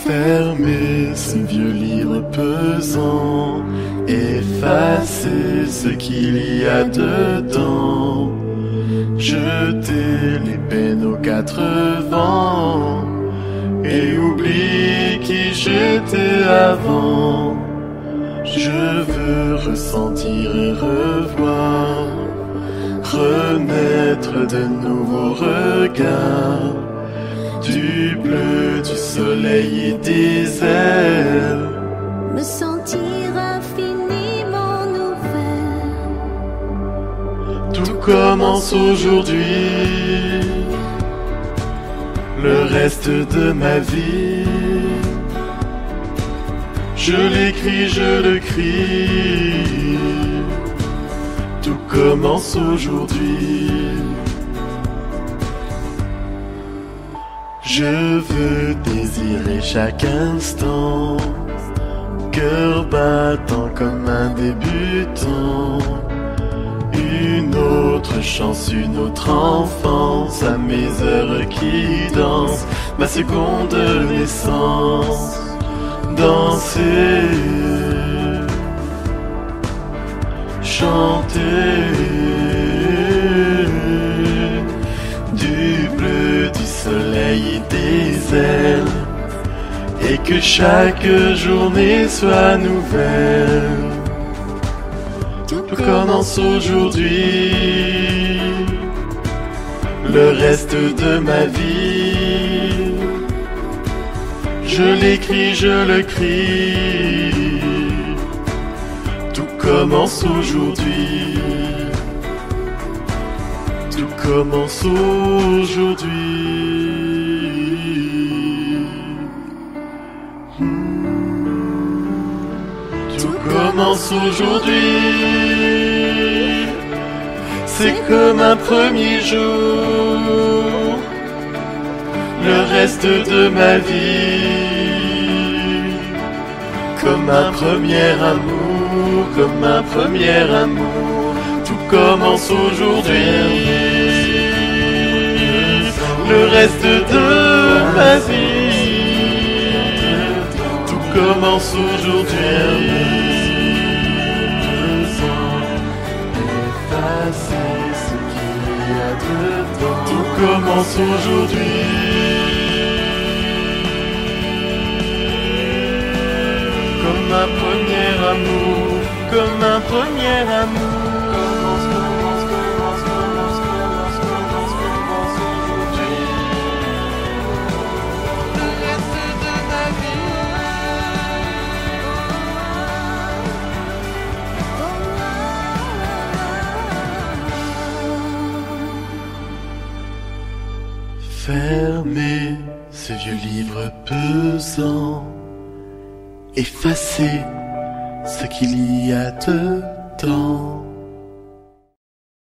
Fermez ce vieux livre pesant, effacez ce qu'il y a dedans, jetez les peines aux quatre vents, et oublie qui j'étais avant. Je veux ressentir et revoir, renaître de nouveaux regards, du bleu, du soleil et des ailes, me sentir infiniment nouvelle. Tout commence aujourd'hui, le reste de ma vie. Je l'écris, je le crie, tout commence aujourd'hui. Je veux désirer chaque instant, cœur battant comme un débutant. Une autre chance, une autre enfance, à mes heures qui dansent, ma seconde naissance. Danser, chanter, du bleu, du soleil et des ailes, et que chaque journée soit nouvelle. Tout commence aujourd'hui, le reste de ma vie. Je l'écris, je le crie, tout commence aujourd'hui, tout commence aujourd'hui. Tout commence aujourd'hui, c'est comme un premier jour, le reste de ma vie. Comme un premier amour, comme un premier amour, tout commence aujourd'hui, le reste de ma vie. Tout commence aujourd'hui, effacer ce qu'il y a dedans. Tout commence aujourd'hui, comme un premier amour, comme un premier amour. Commence aujourd'hui, le reste de ma vie. Fermez ce vieux livre pesant, effacez ce qu'il y a dedans.